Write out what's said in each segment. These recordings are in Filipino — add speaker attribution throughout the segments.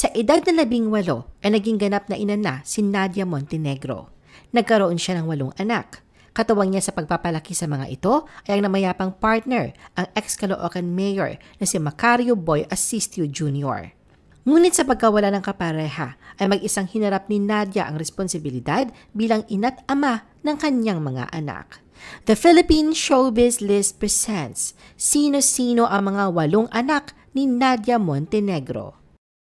Speaker 1: Sa edad na 18 ay naging ganap na ina na si Nadia Montenegro. Nagkaroon siya ng 8 anak. Katuwang niya sa pagpapalaki sa mga ito ay ang namayapang partner, ang ex-Caloocan Mayor na si Macario Boy Asistio Jr. Ngunit sa pagkawala ng kapareha ay mag-isang hinarap ni Nadia ang responsibilidad bilang ina't ama ng kanyang mga anak. The Philippine Showbiz List presents Sino-sino ang mga 8 anak ni Nadia Montenegro.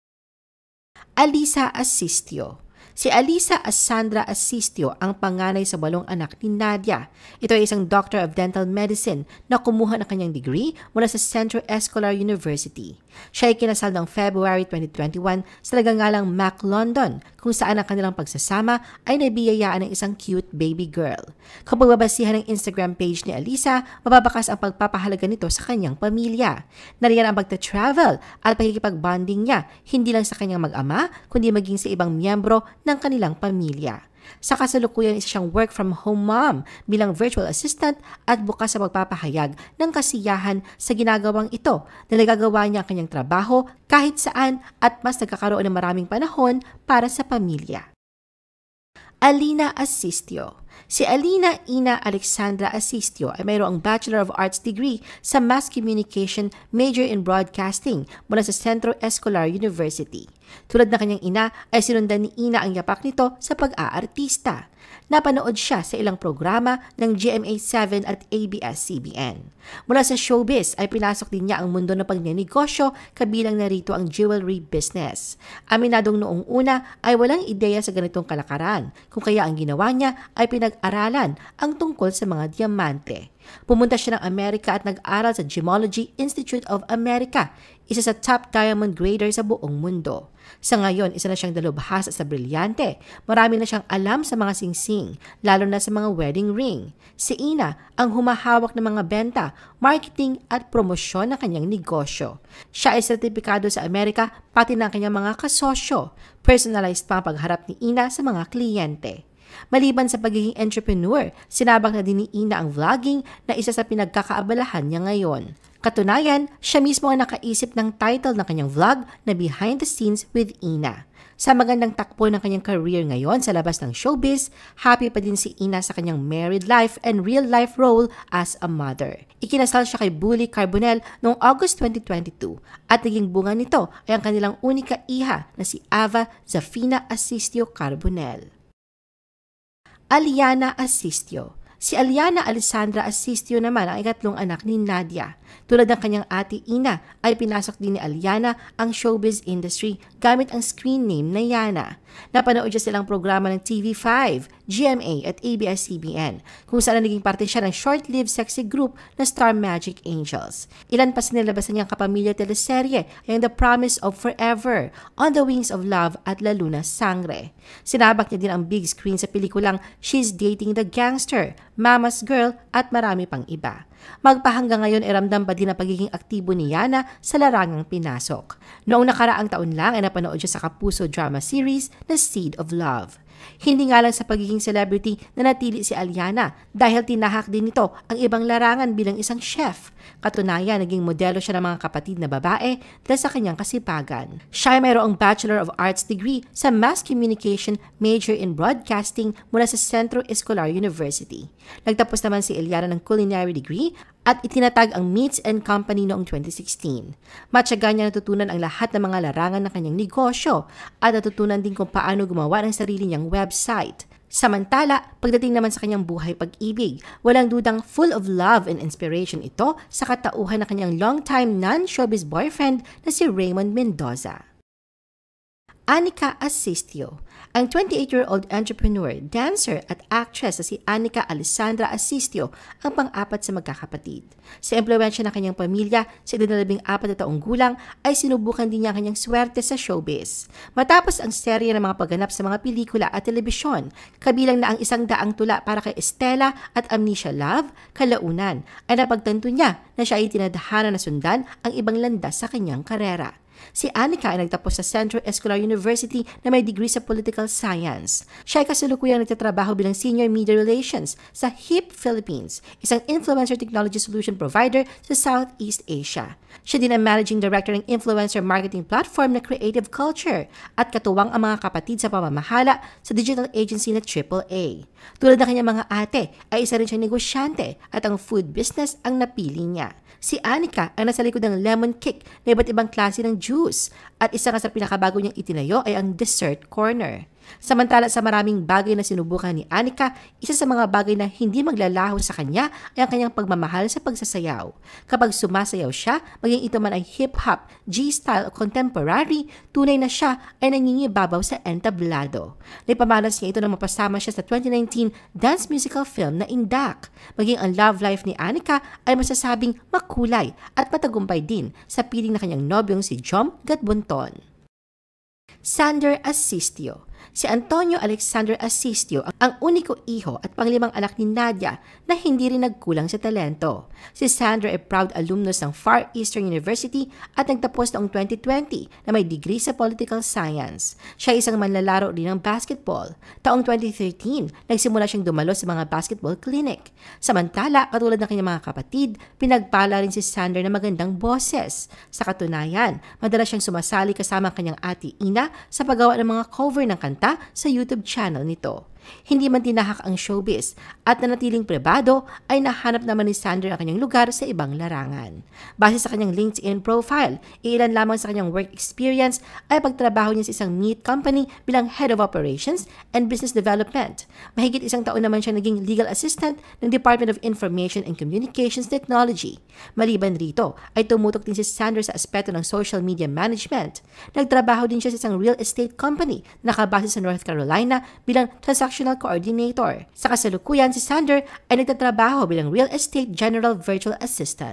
Speaker 1: Alisa Asistio. Si Alisa Sandra Asistio ang panganay sa 8 anak ni Nadia. Ito ay isang Doctor of Dental Medicine na kumuha ng kanyang degree mula sa Centro Escolar University. Siya ay kinasal noong February 2021 sa nagangalang Mac London, kung saan ang kanilang pagsasama ay nabiyayaan ng isang cute baby girl. Kung pagbabasihan ng Instagram page ni Alisa, mababakas ang pagpapahalaga nito sa kanyang pamilya. Nariyan ang pagta-travel at pagkikipag-bonding niya, hindi lang sa kanyang mag-ama, kundi maging sa ibang miyembro ng kanilang pamilya. Sa kasalukuyan, isa siyang work-from-home mom bilang virtual assistant at bukas sa pagpapahayag ng kasiyahan sa ginagawang ito na nagagawa niya ang kanyang trabaho kahit saan at mas nagkakaroon ng maraming panahon para sa pamilya. Alina Asistio. Si Alina Ina Alexandra Asistio ay mayroong Bachelor of Arts degree sa Mass Communication, major in Broadcasting mula sa Centro Escolar University. Tulad ng kanyang ina ay sinundan ni Ina ang yapak nito sa pag-aartista. Napanood siya sa ilang programa ng GMA7 at ABS-CBN. Mula sa showbiz ay pinasok din niya ang mundo ng pagnenegosyo, kabilang narito ang jewelry business. Aminadong noong una ay walang ideya sa ganitong kalakaran, kung kaya ang ginawa niya ay pinag-aralan ang tungkol sa mga diamante. Pumunta siya ng Amerika at nag-aral sa Gemology Institute of America, isa sa top diamond grader sa buong mundo. Sa ngayon, isa na siyang dalubhasa sa brilyante. Marami na siyang alam sa mga singsing, lalo na sa mga wedding ring. Si Ina ang humahawak ng mga benta, marketing at promosyon ng kanyang negosyo. Siya ay sertipikado sa Amerika pati ng kanyang mga kasosyo. Personalized pa ang pagharap ni Ina sa mga kliyente. Maliban sa pagiging entrepreneur, sinabak na din ni Ina ang vlogging na isa sa pinagkakaabalahan niya ngayon. Katunayan, siya mismo ang nakaisip ng title ng kanyang vlog na Behind the Scenes with Ina. Sa magandang takbo ng kanyang career ngayon sa labas ng showbiz, happy pa din si Ina sa kanyang married life and real-life role as a mother. Ikinasal siya kay Bully Carbonell noong August 2022 at naging bunga nito ay ang kanilang unika iha na si Ava Zafina Asistio Carbonell. Aliana Asistio. Si Aliana Alessandra Asistio naman ang ikatlong anak ni Nadia. Tulad ng kanyang ate Ina, ay pinasok din ni Aliana ang showbiz industry gamit ang screen name na Yana. Napanood siya silang programa ng TV5, GMA at ABS-CBN, kung saan naging parte siya ng short-lived sexy group na Star Magic Angels. Ilan pa sa nilabasan niyang kapamilya teleserye ay ang The Promise of Forever, On the Wings of Love at La Luna Sangre. Sinabak niya din ang big screen sa pelikulang She's Dating the Gangster, Mama's Girl at marami pang iba. Magpahanggang ngayon ay ramdam pa din ang pagiging aktibo ni Yana sa larangang pinasok. Noong nakaraang taon lang ay napanood siya sa kapuso drama series na Seed of Love. Hindi nga lang sa pagiging celebrity na natili si Aliana dahil tinahak din nito ang ibang larangan bilang isang chef. Katunayan, naging modelo siya ng mga kapatid na babae dahil sa kanyang kasipagan. Siya ay mayroong Bachelor of Arts degree sa Mass Communication, major in Broadcasting mula sa Centro Escolar University. Nagtapos naman si Eliana ng culinary degree at itinatag ang Meats and Company noong 2016. Matyaga niya natutunan ang lahat ng mga larangan ng kanyang negosyo at natutunan din kung paano gumawa ng sarili niyang website. Samantala, pagdating naman sa kanyang buhay pag-ibig, walang dudang full of love and inspiration ito sa katauhan ng kanyang long-time non-showbiz boyfriend na si Raymond Mendoza. Anika Asistio. Ang 28-year-old entrepreneur, dancer at actress na si Anika Alessandra Asistio ang pang-apat sa magkakapatid. Sa impluwensya ng kanyang pamilya, sa edad na 14 na taong gulang ay sinubukan din niya ang kanyang swerte sa showbiz. Matapos ang serye ng mga pagganap sa mga pelikula at telebisyon, kabilang na ang 100 tula para kay Estela at Amnesia Love, kalaunan ay napagtanto niya na siya ay tinadhana na sundan ang ibang landas sa kanyang karera. Si Anika ay nagtapos sa Central Escolar University na may degree sa Political Science. Siya ay kasalukuyang nagtatrabaho bilang Senior Media Relations sa HIP Philippines, isang influencer technology solution provider sa Southeast Asia. Siya din ang Managing Director ng influencer marketing platform na Creative Culture at katuwang ang mga kapatid sa pamamahala sa digital agency na AAA. Tulad ng kanyang mga ate, ay isa rin siyang negosyante at ang food business ang napili niya. Si Anika ay nasa likod ng lemon cake na iba't ibang klase ng juice at isa nga sa pinakabago niyang itinayo ay ang dessert corner. Samantala sa maraming bagay na sinubukan ni Anika, isa sa mga bagay na hindi maglalaho sa kanya ay ang kanyang pagmamahal sa pagsasayaw. Kapag sumasayaw siya, maging ito man ay hip-hop, G-style o contemporary, tunay na siya ay nangingibabaw sa entablado. Naipamalas niya ito nang mapasama siya sa 2019 dance musical film na Indak. Maging ang love life ni Anika ay masasabing makulay at matagumpay din sa piling na kanyang nobyong si Jom Gatbunton. Sander Asistio. Si Antonio Alexander Asistio ang uniko iho at panglimang anak ni Nadia na hindi rin nagkulang sa talento. Si Sander ay proud alumnus ng Far Eastern University at nagtapos noong 2020 na may degree sa Political Science. Siya ay isang manlalaro rin ng basketball. Taong 2013, nagsimula siyang dumalo sa mga basketball clinic. Samantala, katulad ng kanyang mga kapatid, pinagpala rin si Sander na magandang boses. Sa katunayan, madalas siyang sumasali kasama ang kanyang ate Ina sa paggawa ng mga cover ng kanta sa YouTube channel nito. Hindi man tinahak ang showbiz at nanatiling pribado ay nahanap naman ni Sander ang kanyang lugar sa ibang larangan. Base sa kanyang LinkedIn profile, ilan lamang sa kanyang work experience ay pagtrabaho niya sa isang meat company bilang Head of Operations and Business Development. Mahigit isang taon naman siya naging legal assistant ng Department of Information and Communications Technology. Maliban rito, ay tumutok din si Sander sa aspeto ng social media management. Nagtrabaho din siya sa isang real estate company na nakabase sa North Carolina bilang transactional coordinator. Sa kasalukuyan, si Sander ay nagtatrabaho bilang Real Estate General Virtual Assistant.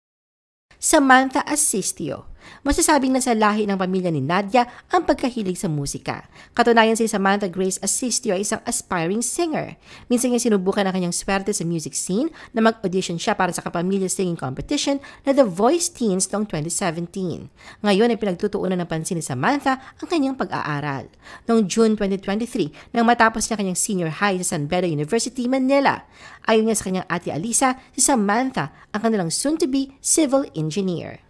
Speaker 1: Samantha Asistio. Masasabing nasa lahi ng pamilya ni Nadia ang pagkahilig sa musika. Katunayan si Samantha Grace Asistio ay isang aspiring singer. Minsan niya sinubukan ang kanyang swerte sa music scene na mag-audition siya para sa kapamilya singing competition na The Voice Teens noong 2017. Ngayon ay pinagtutuunan ng pansin ni Samantha ang kanyang pag-aaral. Noong June 2023, nang matapos niya kanyang senior high sa San Beda University, Manila, ayon niya sa kanyang ate Alisa, si Samantha ang kanilang soon-to-be civil engineer.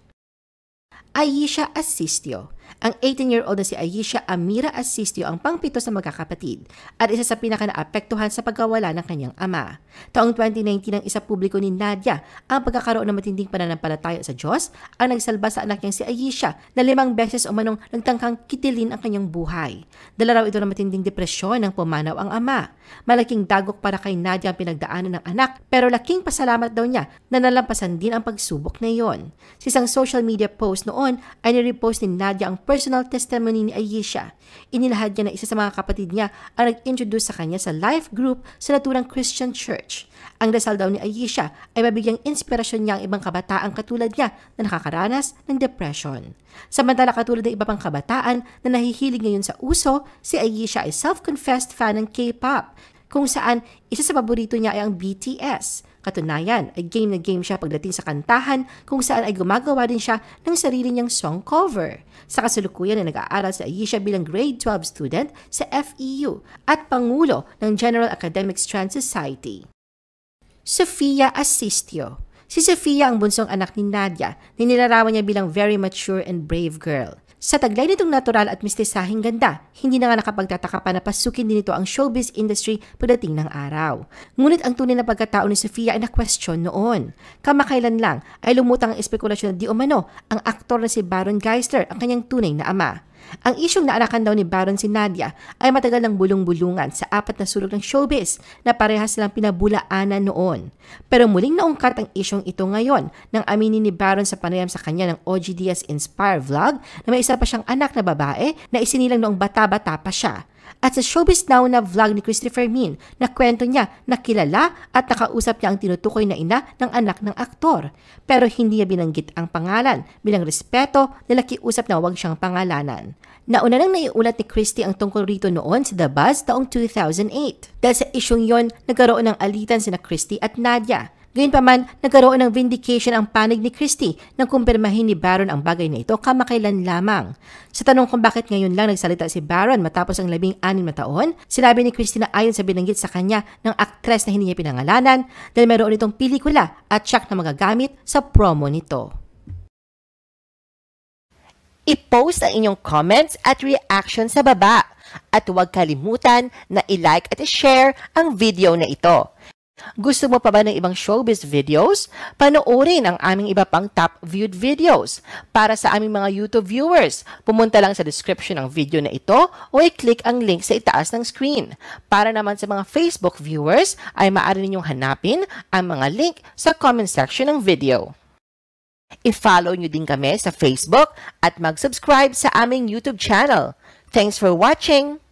Speaker 1: Aisha Asistio. Ang 18-year-old na si Aisha Amira Asistio ang pangpito sa magkakapatid at isa sa pinaka-naapektuhan sa pagkawala ng kanyang ama. Taong 2019 ang isa publiko ni Nadia ang pagkakaroon ng matinding pananampalataya sa Diyos ang nagsalba sa anak niyang si Aisha na 5 beses umanong nagtangkang kitilin ang kanyang buhay. Dala raw ito ng matinding depresyon nang pumanaw ang ama. Malaking dagok para kay Nadia ang pinagdaanan ng anak pero laking pasalamat daw niya na nalampasan din ang pagsubok na iyon. Sa isang social media post noon ay nirepost ni Nadia ang personal testimony ni Aisha. Inilahad niya na isa sa mga kapatid niya ang nag-introduce sa kanya sa life group sa naturang Christian Church. Ang dasal daw ni Aisha ay mabigyang inspirasyon niya ang ibang kabataan katulad niya na nakakaranas ng depression. Samantala katulad ng iba pang kabataan na nahihilig ngayon sa uso, si Aisha ay self-confessed fan ng K-pop, kung saan isa sa paborito niya ay ang BTS. Katunayan ay game na game siya pagdating sa kantahan kung saan ay gumagawa din siya ng sarili niyang song cover. Sa kasalukuyan ay nag-aaral si Aisha bilang grade 12 student sa FEU at pangulo ng General Academic Strand Society. Sofia Asistio. Si Sofia ang bunsong anak ni Nadia, ninilarawan niya bilang very mature and brave girl. Sa taglay nitong natural at mistisahing ganda, hindi na nga nakapagtataka pa na pasukin din ito ang showbiz industry pagdating ng araw. Ngunit ang tunay na pagkatao ni Sofia ay na-question noon. Kamakailan lang ay lumutang ang espekulasyon na di umano ang aktor na si Baron Geisler ang kanyang tunay na ama. Ang isyong naanakan daw ni Baron si Nadia ay matagal ng bulong-bulungan sa 4 na sulok ng showbiz na parehas silang pinabulaanan noon. Pero muling naungkat ang isyong ito ngayon nang aminin ni Baron sa panayam sa kanya ng OG Diaz Inspire vlog na may isa pa siyang anak na babae na isinilang noong bata-bata pa siya. At sa Showbiz Now na vlog ni Christopher Min na kwento niya na kilala at nakausap niya ang tinutukoy na ina ng anak ng aktor. Pero hindi niya binanggit ang pangalan bilang respeto na nakiusap na huwag siyang pangalanan. Nauna nang naiulat ni Christy ang tungkol rito noon sa The Buzz taong 2008. Dahil sa isyong yon, nagkaroon ng alitan sina Christy at Nadia. Gayunpaman, nagkaroon ng vindication ang panig ni Christie nang kumpirmahin ni Barron ang bagay na ito kamakailan lamang. Sa tanong kung bakit ngayon lang nagsalita si Barron matapos ang 16 na taon, sinabi ni Christie na ayon sa binanggit sa kanya ng aktres na hindi niya pinangalanan dahil mayroon itong pelikula at tiyak na magagamit sa promo nito.
Speaker 2: I-post ang inyong comments at reaction sa baba. At huwag kalimutan na i-like at i-share ang video na ito. Gusto mo pa ba ng ibang showbiz videos? Panoorin ang aming iba pang top viewed videos. Para sa aming mga YouTube viewers, pumunta lang sa description ng video na ito o i-click ang link sa itaas ng screen. Para naman sa mga Facebook viewers, ay maaari ninyong hanapin ang mga link sa comment section ng video. I-follow nyo din kami sa Facebook at mag-subscribe sa aming YouTube channel. Thanks for watching!